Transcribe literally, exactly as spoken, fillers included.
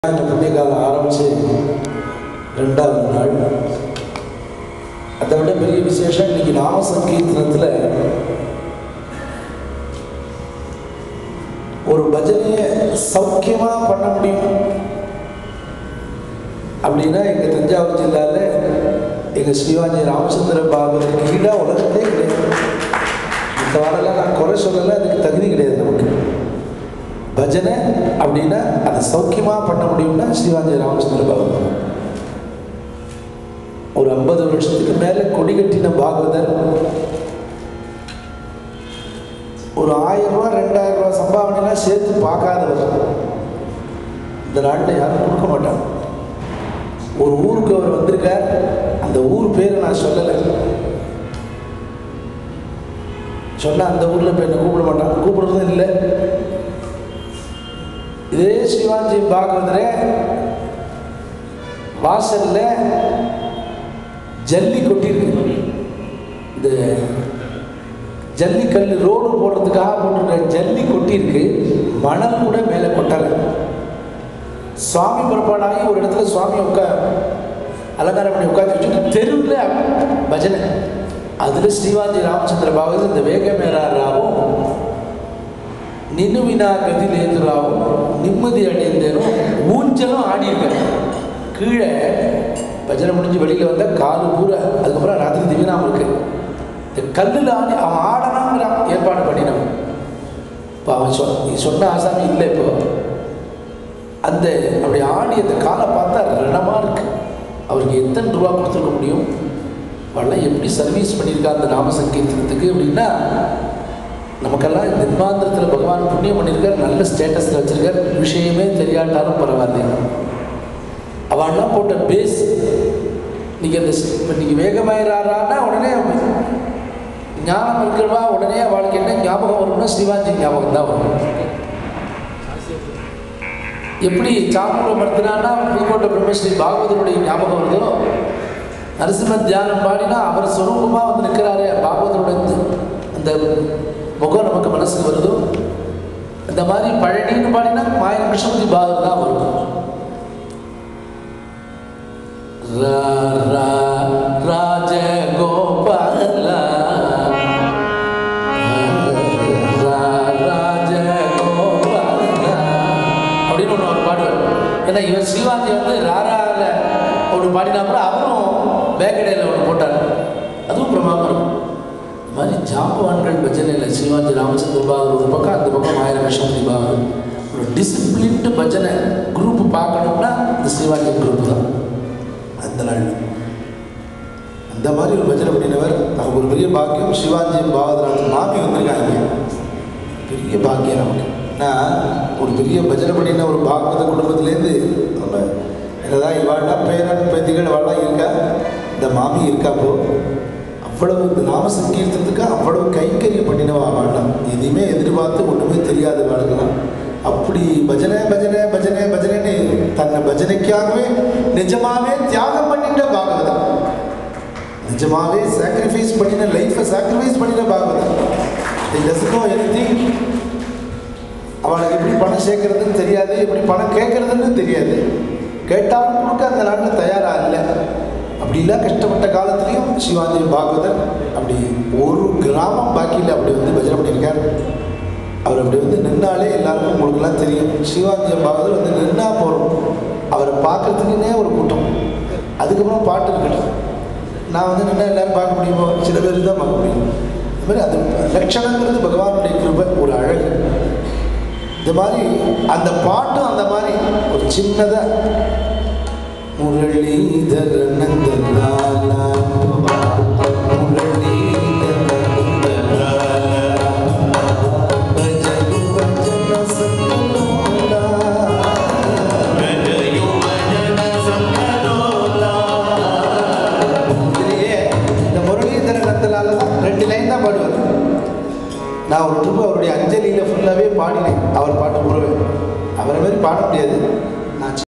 இந்த புண்ணிய காலம் ஆரம்பிச்சு ரெண்டாவது நாள். அதை விட பெரிய விசேஷம், இன்னைக்கு நாம சங்கீர்த்தனத்துல ஒரு பஜனையை சௌக்கியமா பண்ண முடியும் அப்படின்னா எங்க தஞ்சாவூர் ஜில்லால எங்க ஸ்ரீவாஞ்சி ராமச்சந்திர பாகவதற்கு கீழே உலகத்தே கிடையாது. இந்த வாரெல்லாம் நான் குறை சொல்லலை, அதுக்கு தகுதி கிடையாது நமக்கு. பஜனை அப்படின்னா அதை சௌக்கியமா பண்ண முடியும்னா ஸ்ரீவாஞ்சி ராமச்சந்திர பாகவதர். ஒரு ஐம்பது வருஷத்துக்கு மேல கொடி கட்டின பாகவதர் ஒரு ஆயிரம் ரூபாய் ரெண்டாயிரம் ரூபாய் சம்பாவனைலாம் சேர்த்து பார்க்காதவர் இந்த நாட்டில் யாரும் கொடுக்க மாட்டாங்க. ஒரு ஊருக்கு அவர் வந்திருக்கார், அந்த ஊர் பேரை நான் சொல்லலை, சொன்னா அந்த ஊர்ல போய் என்ன கூப்பிட மாட்டாங்க, கூப்பிடுறதும் இல்லை. இதே ஸ்ரீவாஞ்சி பாகவதரே வாசல்ல ஜல்லி கொட்டிருக்கு. இந்த ஜல்லிக்கல் ரோடு போடுறதுக்காக போட்டிருக்க ஜல்லி கொட்டிருக்கு, மணல் கூட மேலே கொட்டலை. சுவாமி புறப்பாடாகி ஒரு இடத்துல சுவாமி உட்கா அலங்காரம் பண்ணி உட்காந்து வச்சுட்டு தெருவில் பஜனை. அதில் ஸ்ரீவாஞ்சி ராமச்சந்திர பாகவதர் இந்த வேகமேறாராவும் நின்னுவினா கதில் ஏதுராவும் நிம்மதி அடைந்தேனும் ஊஞ்சலும் ஆடியிருக்காரு. கீழே பஜனை முடிஞ்சு வெளியில் வந்தால் காலு பூரா, அதுக்கப்புறம் ராத்திரி திவ்யனாம இருக்கு. இந்த கல்லில் ஆடி அவன் ஆடணுங்கிறான், ஏற்பாடு பண்ணினவன். இப்போ அவன் சொ நீ சொன்ன ஆசாமி இல்லை. இப்போ அந்த அப்படி ஆடி அந்த காலை பார்த்தா ரணமாக இருக்கு. அவருக்கு எத்தனை ரூபா கொடுத்துருக்க முடியும்? அவெல்லாம் எப்படி சர்வீஸ் பண்ணியிருக்கா அந்த நாம சங்கீர்த்தனத்துக்கு அப்படின்னா, நமக்கெல்லாம் இந்த ஜென்மாந்திரத்தில் பகவான் புண்ணியம் பண்ணியிருக்கார், நல்ல ஸ்டேட்டஸில் வச்சிருக்கார். விஷயமே தெரியாட்டாலும் பரவாயில்ல. அவெல்லாம் போட்ட பேஸ் நீங்கள் இந்த இப்போ நீங்கள் வேகமாயிரானா உடனே ஞாபகம் இருக்கிறவா உடனே அவளுக்கு என்ன ஞாபகம் வரும்னா ஸ்ரீவாஞ்சி ஞாபகம் தான் வரும். எப்படி சாமுண்ட மர்த்தினான்னா ஸ்ரீகோட்ட பிரம்மஸ்ரீ பாகவதருடைய ஞாபகம் வருதோ, நரசிம்ம தியானம் பாடினா அவர் சொரூபமாக வந்து நிற்கிறாரு, பாகவதருடைய அந்த முகம் நமக்கு மனசுக்கு வருதோ, இந்த மாதிரி பழனின்னு பாடினா மாய கிருஷ்ணபதி பாகவதர் தான் வரும். ராஜ கோபால ராஜ கோபால அப்படின்னு ஒன்று அவர் பாடுவார். ஏன்னா இவர் ஸ்ரீவாஞ்சி வந்து ராரால ஒன்று பாடினா கூட அவரும் பேக்கடையில் ஒன்று போட்டார், அதுவும் பிரமாதம் இருக்கும். இந்த மாதிரி ஜாம்பவான்கள் பஜனையில் ஸ்ரீவாஞ்சி ராமச்சந்திர பாகவதர் ஒரு பக்கம், அந்த பக்கம் ஆயிரம் கிருஷ்ணபதி பாகவதர். ஒரு டிசிப்ளின்டு பஜனை குரூப் பார்க்கணும்னா இந்த ஸ்ரீவாஞ்சி குரூப் தான். அந்த நாள் அந்த மாதிரி ஒரு பஜனை பண்ணினவர் நமக்கு ஒரு பெரிய பாக்கியம். சிவாஜி பாகவதர் மாமி வந்திருக்காங்க, பெரிய பாக்கியம் நமக்கு. ஏன்னா ஒரு பெரிய பஜனை பண்ணின ஒரு பாகவத குடும்பத்திலேருந்து நம்ம என்னதான் இவாழ்னா பேரன் பேத்திகள் இவாழ்லாம் இருக்கா, இந்த மாமி இருக்காப்போ அவ்வளவு இந்த நாம சங்கீர்த்தத்துக்கு அவ்வளவு கைங்கரியம் பண்ணினவா வாழலாம். எதையுமே எதிர்பார்த்து ஒன்றுமே தெரியாத வாழ்க்கலாம். அப்படி பஜனை பஜனை பஜனை பஜனைன்னு தன்னை பஜனைக்காகவே நிஜமாவே தியாகம் பண்ணிட்ட பாகவதர், நிஜமாவே சாக்ரிஃபைஸ் பண்ணின, லைஃப்பை சாக்ரிஃபைஸ் பண்ணின பாகவதர். அவளுக்கு எப்படி பணம் சேர்க்கறதுன்னு தெரியாது, எப்படி பணம் கேட்கறதுன்னு தெரியாது, கேட்டாலும் கொடுக்க அந்த நாட்டில் தயாராக இல்லை. அப்படிலாம் கஷ்டப்பட்ட காலத்துலேயும் சிவாஜி பாகவதர் அப்படி ஒரு கிராமம் பாக்கியில் அப்படி வந்து பஜனை பண்ணியிருக்கார். அவர் அப்படி வந்து நின்னாலே எல்லாருக்கும் உங்களுக்குலாம் தெரியும். சிவாஜி பாகவதர் வந்து நின்னா போகிறோம், அவரை பார்க்கறதுக்குன்னே ஒரு கூட்டம். அதுக்கப்புறம் பாட்டு இருக்கட்டும், நான் வந்து நின்னா எல்லாரும் பார்க்க முடியுமோ, சில பேர் தான் பார்க்க முடியும். அது மாதிரி அது லட்சணங்கிறது பகவானுடைய கிருபை, ஒரு அழகு. இந்த மாதிரி அந்த பாட்டும் அந்த மாதிரி ஒரு சின்னதாக முரளிதர நந்தலாலா நான் ஒரு ட்ரிப்பு அவருடைய அஞ்சலியில் ஃபுல்லாகவே பாடினேன். அவர் பாட்டு கூறவே அவரை மாதிரி பாட முடியாது,